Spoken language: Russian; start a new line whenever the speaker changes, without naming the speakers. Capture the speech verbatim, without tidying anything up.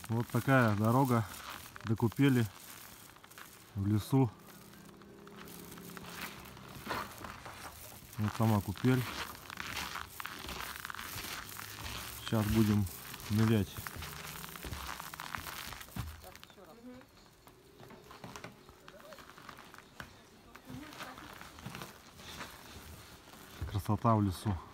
Вот такая дорога до купели в лесу. Вот сама купель. Сейчас будем нырять. Красота в лесу.